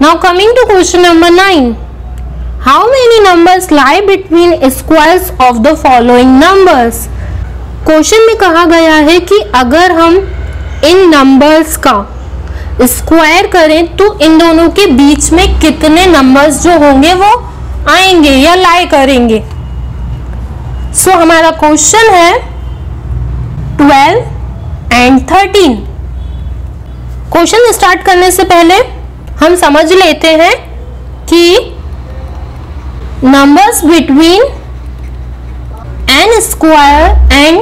Now coming to question number 9. How many numbers lie between squares of the following numbers? Question में कहा गया है कि अगर हम इन नंबर्स का स्क्वायर करें तो इन दोनों के बीच में कितने नंबर्स जो होंगे वो आएंगे या लाई करेंगे। सो हमारा क्वेश्चन है 12 एंड 13। क्वेश्चन स्टार्ट करने से पहले हम समझ लेते हैं कि numbers between n square and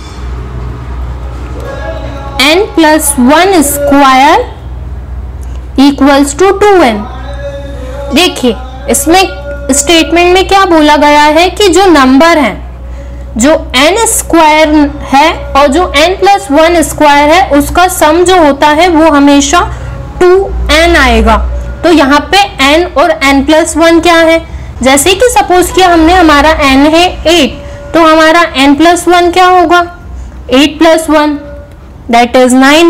n+1 square equals to 2n। देखिए इसमें स्टेटमेंट में क्या बोला गया है कि जो नंबर है जो n स्क्वायर है और जो n+1 स्क्वायर है उसका सम जो होता है वो हमेशा 2n आएगा। तो यहाँ पे n और n+1 क्या है, जैसे कि सपोज किया हमने हमारा n है 8 तो हमारा n+1 क्या होगा 8+1 दैट इज 9।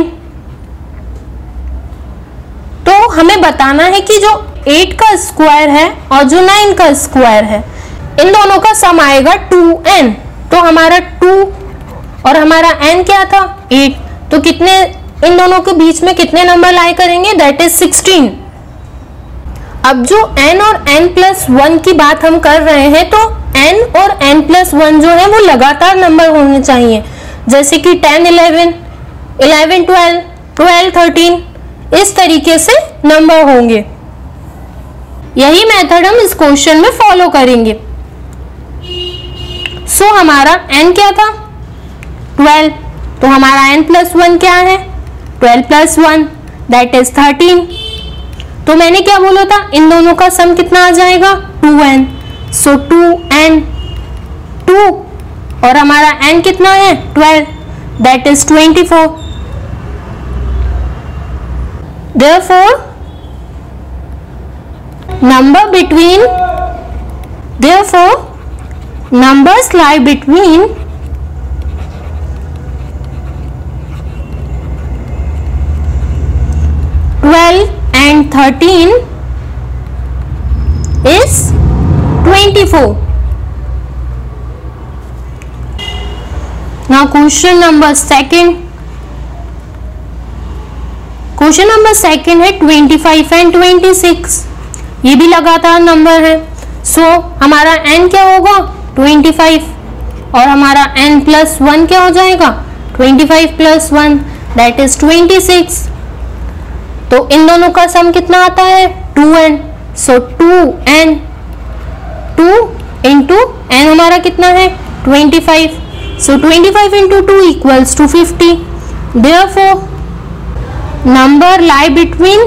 तो हमें बताना है कि जो 8 का स्क्वायर है और जो 9 का स्क्वायर है इन दोनों का सम आएगा 2n। तो हमारा 2 और हमारा n क्या था 8, तो कितने इन दोनों के बीच में कितने नंबर लाई करेंगे दैट इज 16। अब जो n और n+1 की बात हम कर रहे हैं तो n और n+1 जो है वो लगातार नंबर होने चाहिए, जैसे कि 10 11 11 12 12 13 इस तरीके से नंबर होंगे। यही मेथड हम इस क्वेश्चन में फॉलो करेंगे। सो हमारा n क्या था 12, तो हमारा n+1 क्या है 12+1 दैट इज 13। तो मैंने क्या बोला था इन दोनों का सम कितना आ जाएगा 2n। सो 2n 2 और हमारा n कितना है 12 that is 24। Therefore, numbers lie between 12 and 13 is 24. Now question number 2. Question number 2 है 25 एंड 26। ये भी लगातार नंबर है। सो हमारा n क्या होगा 25 और हमारा n+1 क्या हो जाएगा 25+1 दैट इज 26। तो इन दोनों का सम कितना आता है 2n। सो 2n 2 इंटू n हमारा कितना है 25। So 25 into 2 equals to 50। Therefore number lie between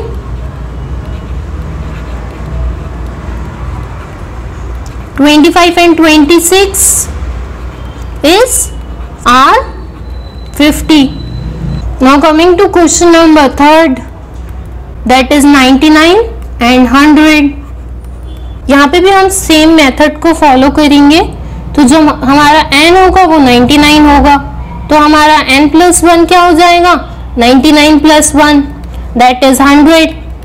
25 and 26 is R 50. Now coming to question number 3, that is 99 and 100. यहाँ पे भी हम सेम मेथड को फॉलो करेंगे। तो जो हमारा n होगा वो 99 होगा, तो हमारा n+1 क्या हो जाएगा 99+1 दैट इज 100।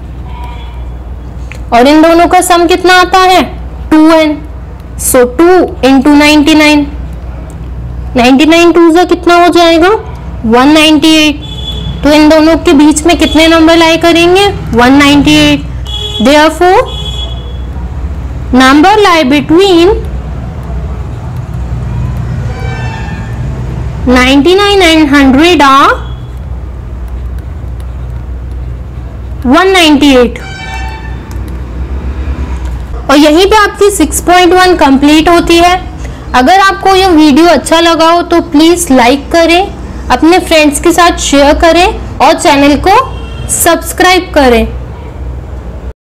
और इन दोनों का सम कितना आता है 2n। सो 2 इंटू 99 99 2 से कितना हो जाएगा 198। तो इन दोनों के बीच में कितने नंबर लाई करेंगे 198। Therefore number lie between 99 and 100 are 198। और यहीं पे आपकी 6.1 कंप्लीट होती है। अगर आपको ये वीडियो अच्छा लगा हो तो प्लीज़ लाइक करें, अपने फ्रेंड्स के साथ शेयर करें और चैनल को सब्सक्राइब करें।